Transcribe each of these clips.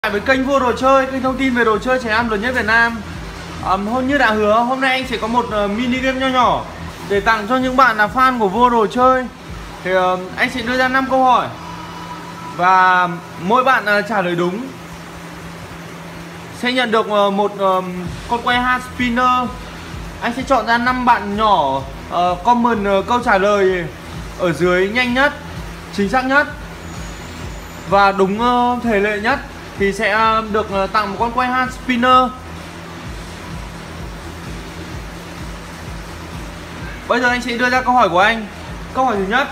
Với kênh Vua Đồ Chơi, kênh thông tin về đồ chơi trẻ em lớn nhất Việt Nam. Như đã hứa, hôm nay anh sẽ có một mini game nho nhỏ để tặng cho những bạn là fan của Vua Đồ Chơi. Thì anh sẽ đưa ra 5 câu hỏi và mỗi bạn trả lời đúng sẽ nhận được một con que hard spinner. Anh sẽ chọn ra 5 bạn nhỏ comment câu trả lời ở dưới nhanh nhất, chính xác nhất và đúng thể lệ nhất thì sẽ được tặng một con que hard spinner. Bây giờ anh sẽ đưa ra câu hỏi của anh. Câu hỏi thứ nhất: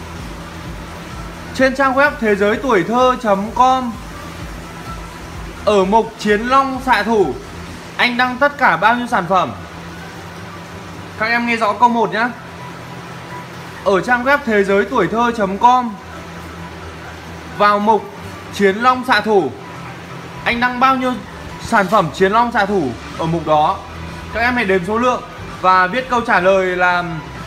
trên trang web thế giới tuổi thơ.com, ở mục Chiến Long Xạ Thủ, anh đăng tất cả bao nhiêu sản phẩm? Các em nghe rõ câu 1 nhé. Ở trang web thế giới tuổi thơ.com, vào mục Chiến Long Xạ Thủ, anh đăng bao nhiêu sản phẩm Chiến Long Xạ Thủ ở mục đó? Các em hãy đếm số lượng và viết câu trả lời là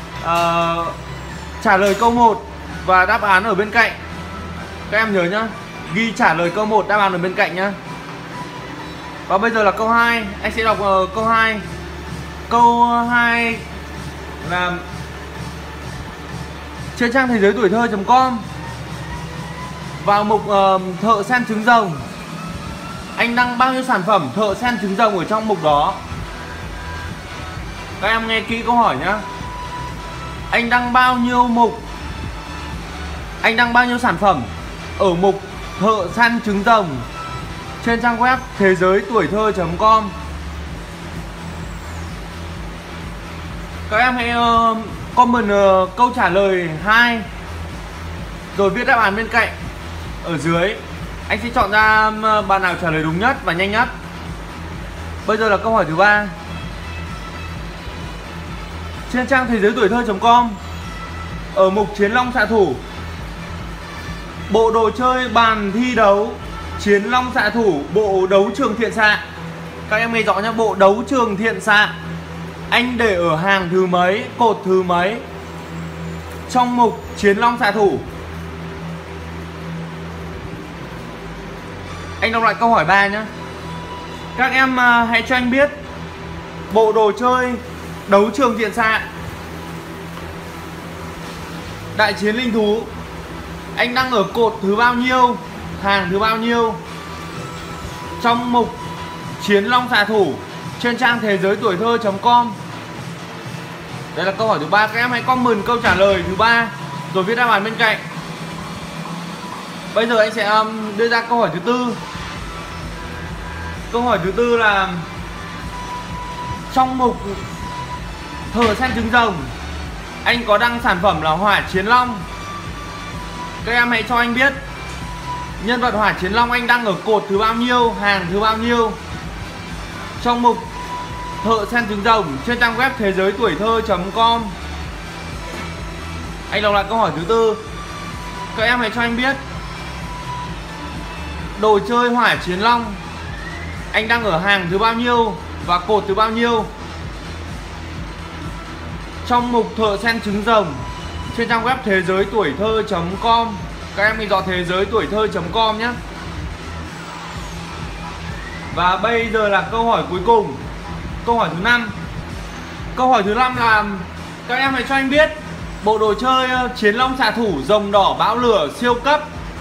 trả lời câu 1 và đáp án ở bên cạnh. Các em nhớ nhá, ghi trả lời câu 1, đáp án ở bên cạnh nhá. Và bây giờ là câu 2, anh sẽ đọc câu 2. Câu 2 là trên trang thế giới tuổi thơ.com, vào mục thợ săn trứng rồng, anh đăng bao nhiêu sản phẩm thợ săn trứng rồng ở trong mục đó? Các em nghe kỹ câu hỏi nhá. Anh đăng bao nhiêu mục, anh đăng bao nhiêu sản phẩm ở mục thợ săn trứng rồng trên trang web thế giới tuổi thơ.com? Các em hãy comment câu trả lời 2 rồi viết đáp án bên cạnh ở dưới. Anh sẽ chọn ra bạn nào trả lời đúng nhất và nhanh nhất. Bây giờ là câu hỏi thứ 3. Trên trang thế giới tuổi thơ.com, ở mục Chiến Long Xạ Thủ, bộ đồ chơi bàn thi đấu Chiến Long Xạ Thủ bộ đấu trường thiện xạ. Các em nghe rõ nhé, bộ đấu trường thiện xạ, anh để ở hàng thứ mấy, cột thứ mấy trong mục Chiến Long Xạ Thủ? Anh đọc lại câu hỏi 3 nhé. Các em hãy cho anh biết bộ đồ chơi đấu trường thiện xạ đại chiến linh thú, anh đăng ở cột thứ bao nhiêu, hàng thứ bao nhiêu trong mục Chiến Long Xạ Thủ trên trang thế giới tuổi thơ.com? Đây là câu hỏi thứ 3. Các em hãy comment câu trả lời thứ 3 rồi viết đáp án bên cạnh. Bây giờ anh sẽ đưa ra câu hỏi thứ 4. Câu hỏi thứ 4 là trong mục thợ săn trứng rồng, anh có đăng sản phẩm là Hỏa Chiến Long. Các em hãy cho anh biết nhân vật Hỏa Chiến Long anh đăng ở cột thứ bao nhiêu, hàng thứ bao nhiêu trong mục thợ săn trứng rồng trên trang web thế giới tuổi thơ.com. Anh đọc lại câu hỏi thứ 4. Các em hãy cho anh biết đồ chơi Hỏa Chiến Long anh đăng ở hàng thứ bao nhiêu và cột thứ bao nhiêu trong mục thợ săn trứng rồng trên trang web thế giới tuổi thơ.com. Các em mình dọn thế giới tuổi thơ.com nhé. Và bây giờ là câu hỏi cuối cùng, câu hỏi thứ 5. Câu hỏi thứ 5 là các em hãy cho anh biết bộ đồ chơi Chiến Long Xạ Thủ rồng đỏ bão lửa siêu cấp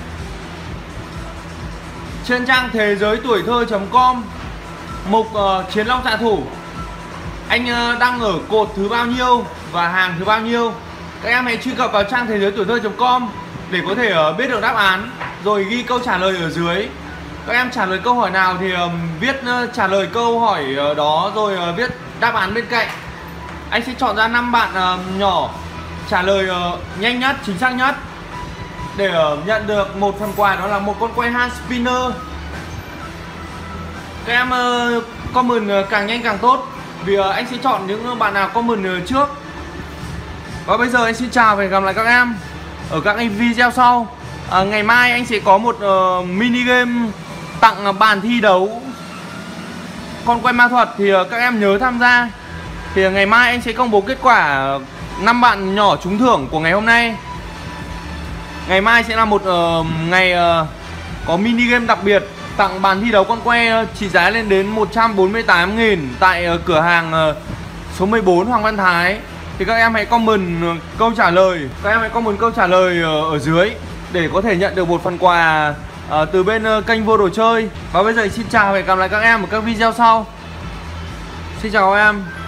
trên trang thế giới tuổi thơ.com, mục Chiến Long Xạ Thủ, anh đăng ở cột thứ bao nhiêu và hàng thứ bao nhiêu? Các em hãy truy cập vào trang thế giới tuổi thơ.com để có thể biết được đáp án rồi ghi câu trả lời ở dưới. Các em trả lời câu hỏi nào thì viết trả lời câu hỏi đó rồi viết đáp án bên cạnh. Anh sẽ chọn ra 5 bạn nhỏ trả lời nhanh nhất, chính xác nhất để nhận được một phần quà, đó là một con que hard spinner. Các em comment càng nhanh càng tốt vì anh sẽ chọn những bạn nào comment trước. Và bây giờ anh xin chào và hẹn gặp lại các em ở các video sau. Ngày mai anh sẽ có một mini game tặng bàn thi đấu con que ma thuật thì các em nhớ tham gia. Thì ngày mai anh sẽ công bố kết quả 5 bạn nhỏ trúng thưởng của ngày hôm nay. Ngày mai sẽ là một ngày có mini game đặc biệt tặng bàn thi đấu con que trị giá lên đến 148.000 tại cửa hàng số 14 Hoàng Văn Thái. Thì các em hãy comment câu trả lời, ở dưới để có thể nhận được một phần quà từ bên kênh Vô Đồ Chơi. Và bây giờ xin chào và hẹn gặp lại các em ở các video sau. Xin chào các em.